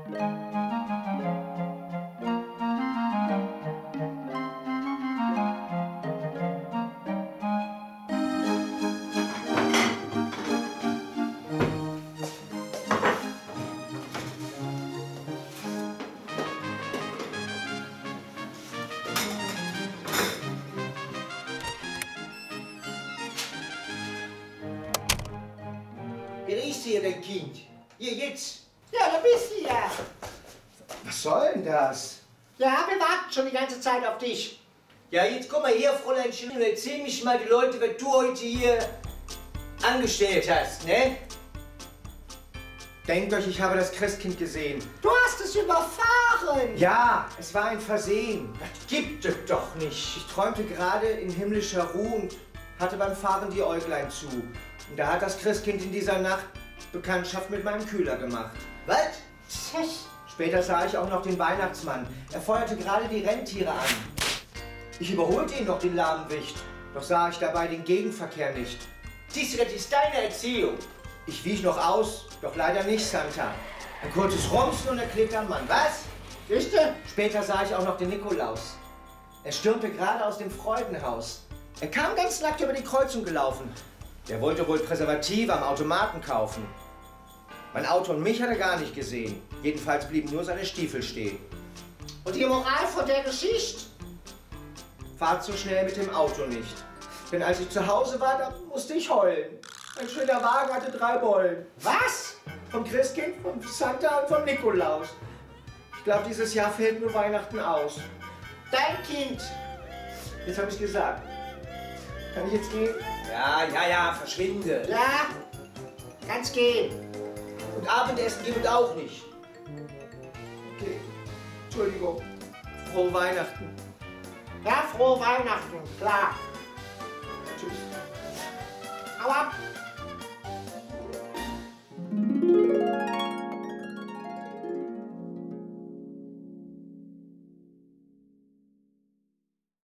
Wer ist hier denn, Kind? Hier, jetzt. Ja, da bist du ja. Was soll denn das? Ja, wir warten schon die ganze Zeit auf dich. Ja, jetzt komm mal her, Fräuleinchen, und erzähl mich mal die Leute, was du heute hier angestellt hast, ne? Denkt euch, ich habe das Christkind gesehen. Du hast es überfahren. Ja, es war ein Versehen. Das gibt es doch nicht. Ich träumte gerade in himmlischer Ruhe und hatte beim Fahren die Äuglein zu. Und da hat das Christkind in dieser Nacht Bekanntschaft mit meinem Kühler gemacht. Was? Später sah ich auch noch den Weihnachtsmann. Er feuerte gerade die Rentiere an. Ich überholte ihn noch, den lahmen Wicht. Doch sah ich dabei den Gegenverkehr nicht. Siehst du, das ist deine Erziehung. Ich wich noch aus, doch leider nicht, Santa. Ein kurzes Rumsen und er klebt am Mann. Was? Siehste? Später sah ich auch noch den Nikolaus. Er stürmte gerade aus dem Freudenhaus. Er kam ganz nackt über die Kreuzung gelaufen. Der wollte wohl Präservative am Automaten kaufen. Mein Auto und mich hat er gar nicht gesehen. Jedenfalls blieben nur seine Stiefel stehen. Und die Moral von der Geschichte? Fahrt so schnell mit dem Auto nicht. Denn als ich zu Hause war, da musste ich heulen. Ein schöner Wagen hatte 3 Bollen. Was? Vom Christkind, vom Santa und vom Nikolaus. Ich glaube, dieses Jahr fällt nur Weihnachten aus. Dein Kind. Jetzt habe ich gesagt. Kann ich jetzt gehen? Ja, verschwinde. Ja, kannst gehen. Und Abendessen gibt es auch nicht. Okay, Entschuldigung. Frohe Weihnachten. Ja, frohe Weihnachten, klar. Tschüss. Hau ab.